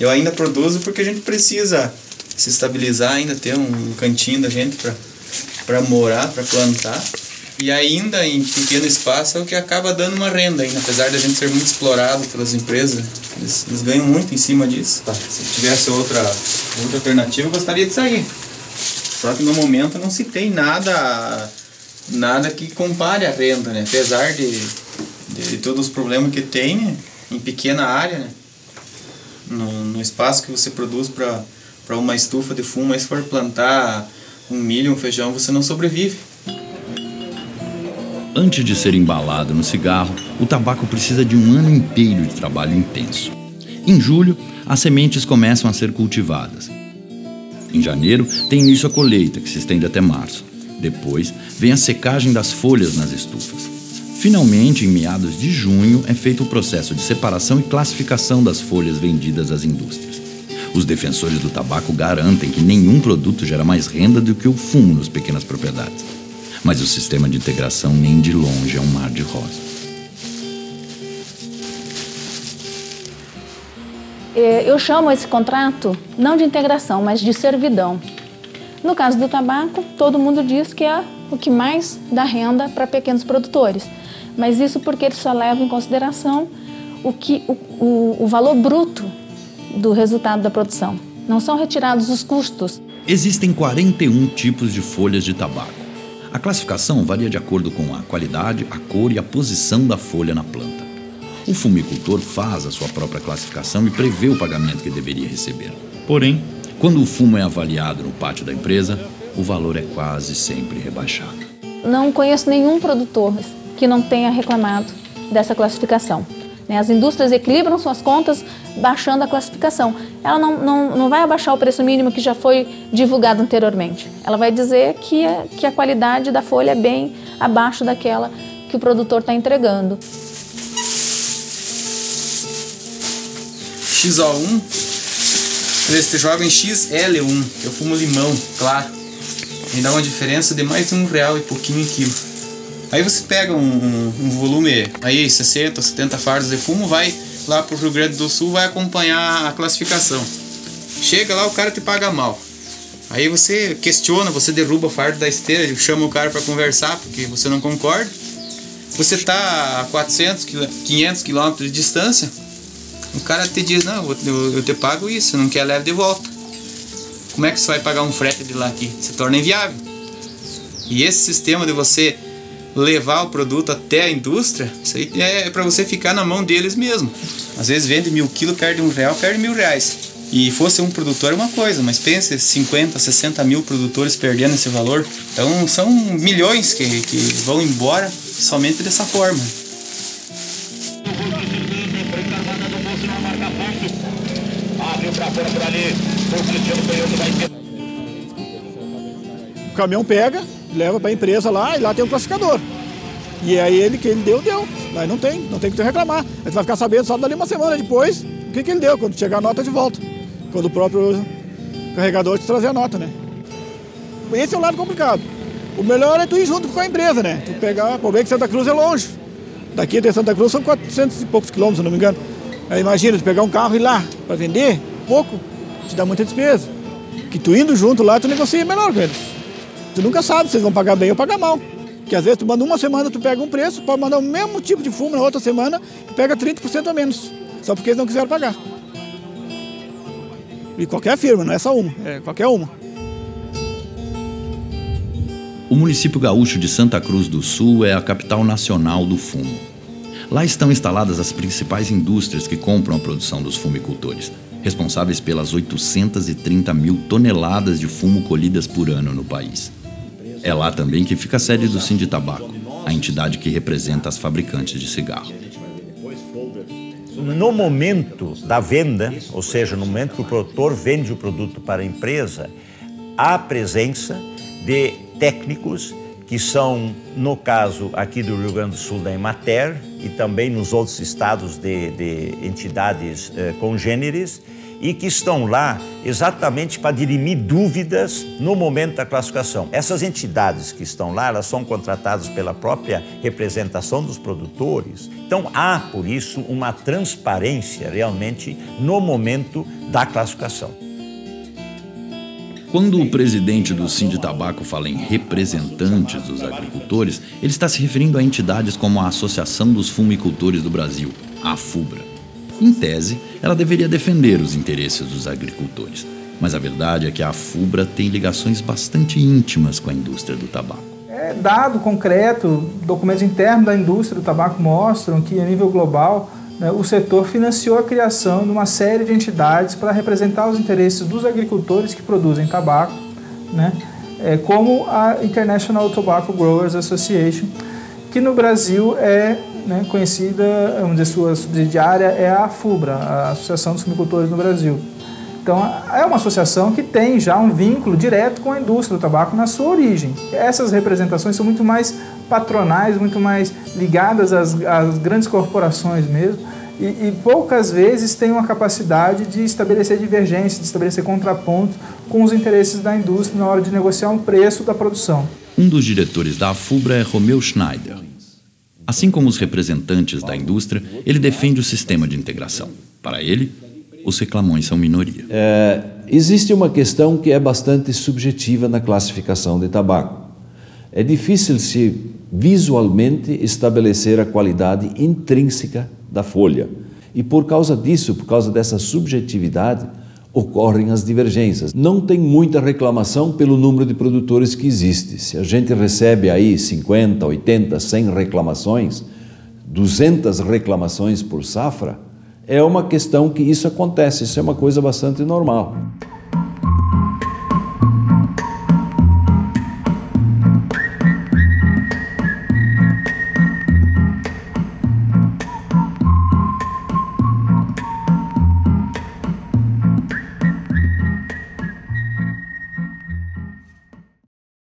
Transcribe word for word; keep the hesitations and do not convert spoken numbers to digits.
Eu ainda produzo porque a gente precisa se estabilizar, ainda ter um cantinho da gente para morar, para plantar. E ainda em pequeno espaço é o que acaba dando uma renda ainda, apesar de a gente ser muito explorado pelas empresas, eles, eles ganham muito em cima disso. Tá. Se tivesse outra, outra alternativa, eu gostaria de sair. Só que no momento não se tem nada, nada que compare a renda, né? Apesar de, de, de todos os problemas que tem em pequena área, né? No, no espaço que você produz para para uma estufa de fumo, mas se for plantar um milho, um feijão, você não sobrevive. Antes de ser embalado no cigarro, o tabaco precisa de um ano inteiro de trabalho intenso. Em julho, as sementes começam a ser cultivadas. Em janeiro, tem início a colheita, que se estende até março. Depois, vem a secagem das folhas nas estufas. Finalmente, em meados de junho, é feito o processo de separação e classificação das folhas vendidas às indústrias. Os defensores do tabaco garantem que nenhum produto gera mais renda do que o fumo nas pequenas propriedades. Mas o sistema de integração nem de longe é um mar de rosas. Eu chamo esse contrato não de integração, mas de servidão. No caso do tabaco, todo mundo diz que é o que mais dá renda para pequenos produtores. Mas isso porque eles só levam em consideração o, que, o, o, o valor bruto do resultado da produção. Não são retirados os custos. Existem quarenta e um tipos de folhas de tabaco. A classificação varia de acordo com a qualidade, a cor e a posição da folha na planta. O fumicultor faz a sua própria classificação e prevê o pagamento que deveria receber. Porém, quando o fumo é avaliado no pátio da empresa, o valor é quase sempre rebaixado. Não conheço nenhum produtor que não tenha reclamado dessa classificação. As indústrias equilibram suas contas baixando a classificação. Ela não, não, não vai abaixar o preço mínimo que já foi divulgado anteriormente. Ela vai dizer que a, que a qualidade da folha é bem abaixo daquela que o produtor está entregando. X O um, eles jogam em X L um, eu fumo limão, claro. E dá uma diferença de mais de um real e pouquinho em quilo. Aí você pega um, um, um volume, aí sessenta, setenta fardos de fumo, vai lá pro Rio Grande do Sul, vai acompanhar a classificação. Chega lá, o cara te paga mal. Aí você questiona, você derruba o fardo da esteira, chama o cara para conversar, porque você não concorda. Você tá a quatrocentos, quinhentos quilômetros de distância, o cara te diz, não, eu, eu te pago isso, não quer leve de volta. Como é que você vai pagar um frete de lá aqui? Se torna inviável. E esse sistema de você levar o produto até a indústria, isso aí é para você ficar na mão deles mesmo. Às vezes vende mil quilos, perde um real, perde mil reais. E fosse um produtor é uma coisa, mas pense cinquenta, sessenta mil produtores perdendo esse valor. Então são milhões que, que vão embora somente dessa forma. O caminhão pega, leva para a empresa lá e lá tem um classificador. E aí ele que ele deu, deu. Aí não tem, não tem que reclamar. Aí você vai ficar sabendo só dali uma semana depois o que, que ele deu, quando chegar a nota de volta. Quando o próprio carregador te trazer a nota, né? Esse é o lado complicado. O melhor é tu ir junto com a empresa, né? Tu pegar, por bem que Santa Cruz é longe. Daqui até Santa Cruz são quatrocentos e poucos quilômetros, se não me engano. Aí imagina, tu pegar um carro e ir lá para vender, pouco, te dá muita despesa. Que tu indo junto lá, tu negocia melhor com eles. Tu nunca sabe se eles vão pagar bem ou pagar mal. Porque às vezes tu manda uma semana, tu pega um preço, pode mandar o mesmo tipo de fumo na outra semana, tu pega trinta por cento a menos. Só porque eles não quiseram pagar. E qualquer firma, não é só uma, é qualquer uma. O município gaúcho de Santa Cruz do Sul é a capital nacional do fumo. Lá estão instaladas as principais indústrias que compram a produção dos fumicultores, responsáveis pelas oitocentas e trinta mil toneladas de fumo colhidas por ano no país. É lá também que fica a sede do Sinditabaco, a entidade que representa as fabricantes de cigarro. No momento da venda, ou seja, no momento que o produtor vende o produto para a empresa, há a presença de técnicos que são, no caso aqui do Rio Grande do Sul, da Emater, e também nos outros estados de, de entidades eh, congêneres, e que estão lá exatamente para dirimir dúvidas no momento da classificação. Essas entidades que estão lá, elas são contratadas pela própria representação dos produtores. Então há, por isso, uma transparência realmente no momento da classificação. Quando o presidente do Sinditabaco fala em representantes dos agricultores, ele está se referindo a entidades como a Associação dos Fumicultores do Brasil, a FUBRA. Em tese, ela deveria defender os interesses dos agricultores, mas a verdade é que a FUBRA tem ligações bastante íntimas com a indústria do tabaco. É dado concreto, documentos internos da indústria do tabaco mostram que, a nível global, né, o setor financiou a criação de uma série de entidades para representar os interesses dos agricultores que produzem tabaco, né, é, como a International Tobacco Growers Association, que no Brasil é, né, conhecida, vamos dizer, sua subsidiária é a FUBRA, a Associação dos Fumicultores no Brasil. Então, é uma associação que tem já um vínculo direto com a indústria do tabaco na sua origem. Essas representações são muito mais patronais, muito mais ligadas às, às grandes corporações mesmo, e, e poucas vezes têm uma capacidade de estabelecer divergências, de estabelecer contrapontos com os interesses da indústria na hora de negociar um preço da produção. Um dos diretores da FUBRA é Romeu Schneider. Assim como os representantes da indústria, ele defende o sistema de integração. Para ele, os reclamões são minoria. É, existe uma questão que é bastante subjetiva na classificação de tabaco. É difícil se visualmente estabelecer a qualidade intrínseca da folha. E por causa disso, por causa dessa subjetividade, ocorrem as divergências. Não tem muita reclamação pelo número de produtores que existe. Se a gente recebe aí cinquenta, oitenta, cem reclamações, duzentas reclamações por safra, é uma questão que isso acontece, isso é uma coisa bastante normal.